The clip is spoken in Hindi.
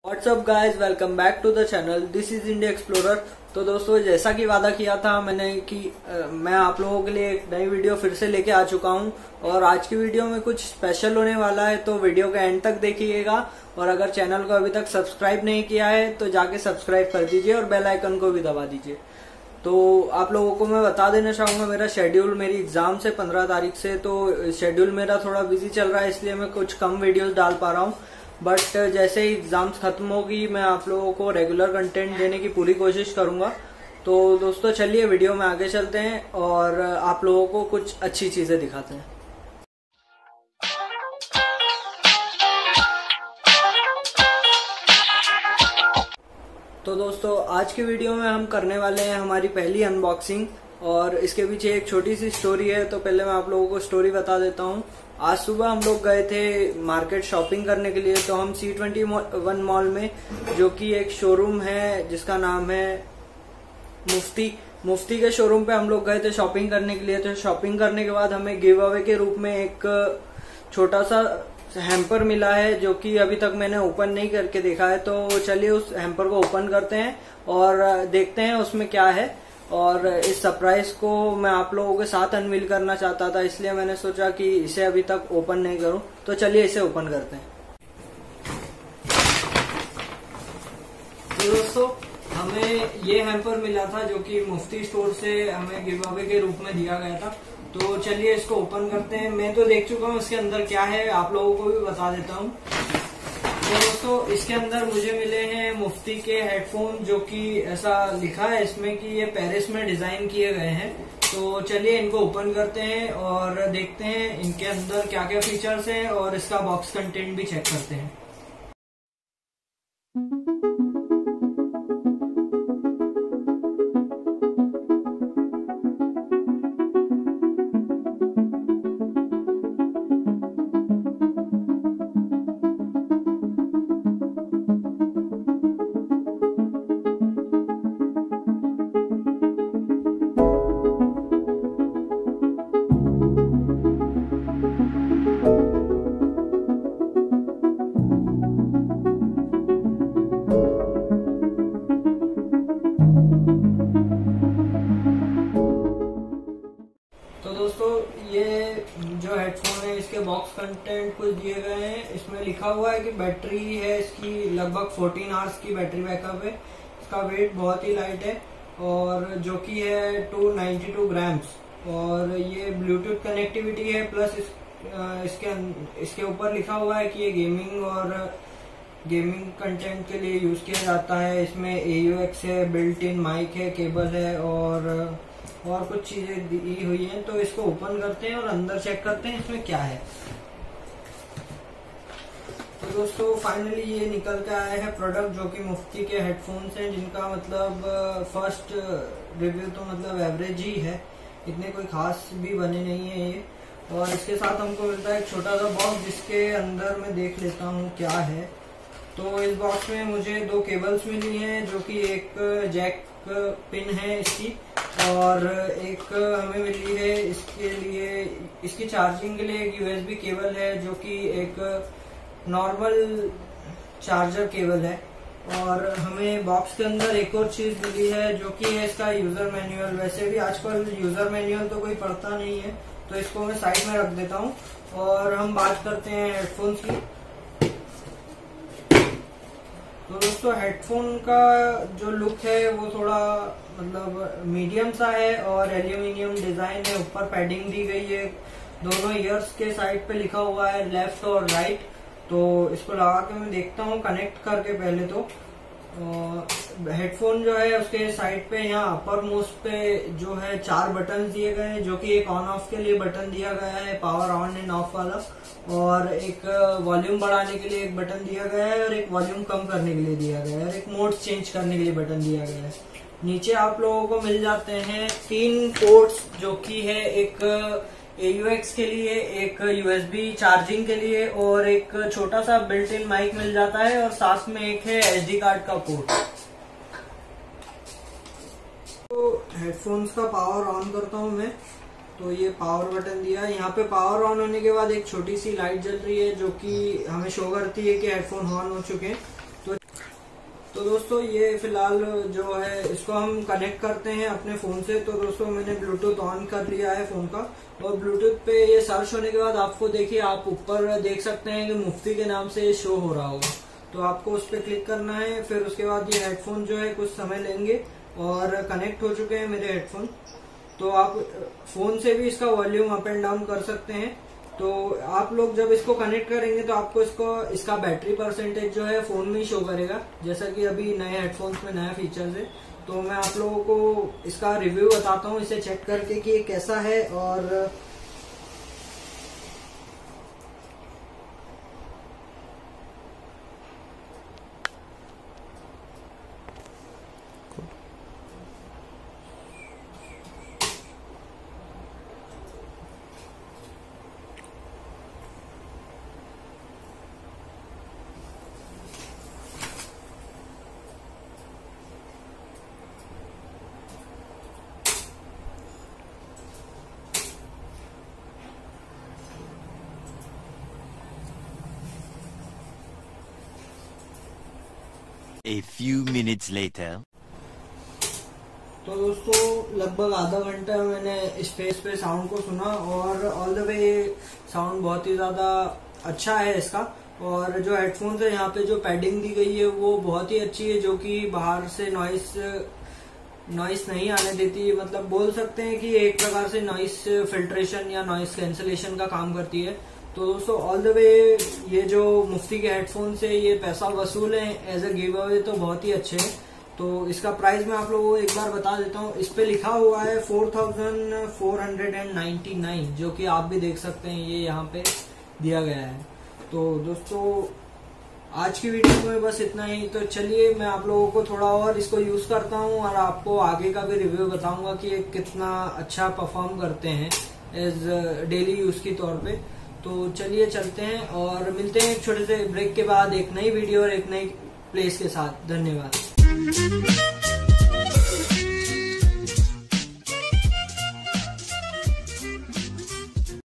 WhatsApp guys, welcome back to the channel. This is India explorer. तो दोस्तों, जैसा कि वादा किया था मैंने कि मैं आप लोगों के लिए एक नई वीडियो फिर से लेके आ चुका हूं और आज की वीडियो में कुछ स्पेशल होने वाला है, तो वीडियो का एंड तक देखिएगा। और अगर चैनल को अभी तक सब्सक्राइब नहीं किया है तो जाके सब्सक्राइब कर दीजिए और बेल आइकन को भी दबा दीजिए। तो आप लोगों को मैं बता देना चाहूंगा मेरा शेड्यूल, मेरी एग्जाम से 15 तारीख से, तो शेड्यूल मेरा थोड़ा बिजी चल रहा है, इसलिए मैं कुछ कम वीडियोस डाल पा रहा हूँ। बट जैसे ही एग्जाम्स खत्म होगी मैं आप लोगों को रेगुलर कंटेंट देने की पूरी कोशिश करूंगा। तो दोस्तों, चलिए वीडियो में आगे चलते हैं और आप लोगों को कुछ अच्छी चीजें दिखाते हैं। तो दोस्तों, आज की वीडियो में हम करने वाले हैं हमारी पहली अनबॉक्सिंग और इसके पीछे एक छोटी सी स्टोरी है। तो पहले मैं आप लोगों को स्टोरी बता देता हूँ। आज सुबह हम लोग गए थे मार्केट शॉपिंग करने के लिए। तो हम C21 मॉल में, जो कि एक शोरूम है जिसका नाम है मुफ्ती के शोरूम पे हम लोग गए थे शॉपिंग करने के लिए। तो शॉपिंग करने के बाद हमें गिव अवे के रूप में एक छोटा सा हैम्पर मिला है, जो कि अभी तक मैंने ओपन नहीं करके देखा है। तो चलिए उस हैम्पर को ओपन करते हैं और देखते हैं उसमें क्या है। और इस सरप्राइज को मैं आप लोगों के साथ अनवील करना चाहता था, इसलिए मैंने सोचा कि इसे अभी तक ओपन नहीं करूं। तो चलिए इसे ओपन करते हैं। तो दोस्तों, हमें ये हैम्पर मिला था जो कि मुफ्ती स्टोर से हमें गिव अवे के रूप में दिया गया था। तो चलिए इसको ओपन करते हैं। मैं तो देख चुका हूँ इसके अंदर क्या है, आप लोगों को भी बता देता हूँ। तो दोस्तों, इसके अंदर मुझे मिले हैं मुफ्ती के हेडफोन, जो कि ऐसा लिखा है इसमें कि ये पेरिस में डिजाइन किए गए हैं। तो चलिए इनको ओपन करते हैं और देखते हैं इनके अंदर क्या क्या फीचर्स हैं और इसका बॉक्स कंटेंट भी चेक करते हैं। ये जो हेडफोन है इसके बॉक्स कंटेंट कुछ दिए गए हैं। इसमें लिखा हुआ है कि बैटरी है इसकी लगभग 14 आवर्स की बैटरी बैकअप है। इसका वेट बहुत ही लाइट है और जो कि है 292 ग्राम्स। और ये ब्लूटूथ कनेक्टिविटी है, प्लस इसके ऊपर लिखा हुआ है कि ये गेमिंग कंटेंट के लिए यूज किया जाता है। इसमें AUX है, बिल्ट इन माइक है, केबल है और कुछ चीजें दी हुई हैं। तो इसको ओपन करते हैं और अंदर चेक करते हैं इसमें क्या है। तो दोस्तों, फाइनली ये निकल के आया है प्रोडक्ट, जो कि मुफ्ती के हेडफोन्स हैं, जिनका मतलब फर्स्ट रिव्यू तो मतलब एवरेज ही है, इतने कोई खास भी बने नहीं है ये। और इसके साथ हमको मिलता है एक छोटा सा बॉक्स, जिसके अंदर मैं देख लेता हूँ क्या है। तो इस बॉक्स में मुझे 2 केबल्स मिली हैं, जो कि एक जैक पिन है इसकी, और एक हमें मिली है इसकी चार्जिंग के लिए एक USB केबल है, जो कि एक नॉर्मल चार्जर केबल है। और हमें बॉक्स के अंदर एक और चीज मिली है, जो कि है इसका यूजर मैनुअल। वैसे भी आजकल यूजर मैनुअल तो कोई पढ़ता नहीं है, तो इसको मैं साइड में रख देता हूँ और हम बात करते हैं हेडफोन्स की। तो दोस्तों, हेडफोन का जो लुक है वो थोड़ा मतलब मीडियम सा है और एल्यूमिनियम डिजाइन है। ऊपर पैडिंग दी गई है, दोनों ईयर्स के साइड पे लिखा हुआ है लेफ्ट और राइट। तो इसको लगा के मैं देखता हूँ कनेक्ट करके। पहले तो हेडफोन जो है उसके साइड पे यहाँ अपर मोस्ट पे जो है 4 बटन दिए गए हैं, जो कि एक ऑन ऑफ के लिए बटन दिया गया है, पावर ऑन एंड ऑफ वाला, और एक वॉल्यूम बढ़ाने के लिए एक बटन दिया गया है, और एक वॉल्यूम कम करने के लिए दिया गया है, और एक मोड चेंज करने के लिए बटन दिया गया है। नीचे आप लोगों को मिल जाते हैं 3 पोर्ट्स, जो कि है एक AUX के लिए, एक USB चार्जिंग के लिए, और एक छोटा सा बिल्ट इन माइक मिल जाता है, और साथ में एक है SD कार्ड का पोर्ट। तो हेडफोन्स का पावर ऑन करता हूं मैं। तो ये पावर बटन दिया है। यहाँ पे पावर ऑन होने के बाद एक छोटी सी लाइट जल रही है, जो कि हमें शो करती है कि हेडफोन ऑन हो चुके हैं। तो तो दोस्तों ये फिलहाल जो है इसको हम कनेक्ट करते हैं अपने फोन से। तो दोस्तों मैंने ब्लूटूथ ऑन कर लिया है फोन का, और ब्लूटूथ पे ये सर्च होने के बाद आपको देखिए, आप ऊपर देख सकते हैं कि मुफ्ती के नाम से शो हो रहा होगा। तो आपको उस पर क्लिक करना है। फिर उसके बाद ये हेडफोन जो है कुछ समय लेंगे, और कनेक्ट हो चुके हैं मेरे हेडफोन। तो आप फोन से भी इसका वॉल्यूम अप एंड डाउन कर सकते हैं। तो आप लोग जब इसको कनेक्ट करेंगे तो आपको इसका बैटरी परसेंटेज जो है फोन में ही शो करेगा, जैसा कि अभी नए हेडफोन्स में नया फीचर्स है। तो मैं आप लोगों को इसका रिव्यू बताता हूँ इसे चेक करके कि ये कैसा है। और A few minutes later. तो दोस्तों लगभग आधा घंटा मैंने स्पेस पे साउंड को सुना, और ऑल द वे साउंड बहुत ही ज्यादा अच्छा है इसका। और जो हेडफोन्स है यहाँ पे जो पैडिंग दी गई है वो बहुत ही अच्छी है, जो कि बाहर से नॉइस नहीं आने देती। मतलब बोल सकते हैं कि एक प्रकार से नॉइस फिल्ट्रेशन या नॉइस कैंसलेशन का काम करती है। तो दोस्तों ऑल द वे ये जो मुफ्ती के हेडफोन से ये पैसा वसूल है एज अ गिव अवे, तो बहुत ही अच्छे हैं। तो इसका प्राइस मैं आप लोगों को एक बार बता देता हूँ। इस पे लिखा हुआ है 4499, जो कि आप भी देख सकते हैं, ये यहाँ पे दिया गया है। तो दोस्तों आज की वीडियो में बस इतना ही। तो चलिए मैं आप लोगों को थोड़ा और इसको यूज करता हूँ, और आपको आगे का भी रिव्यू बताऊंगा कि ये कितना अच्छा परफॉर्म करते हैं एज डेली यूज की तौर पे। तो चलिए चलते हैं और मिलते हैं एक छोटे से ब्रेक के बाद एक नई वीडियो और एक नई प्लेस के साथ। धन्यवाद।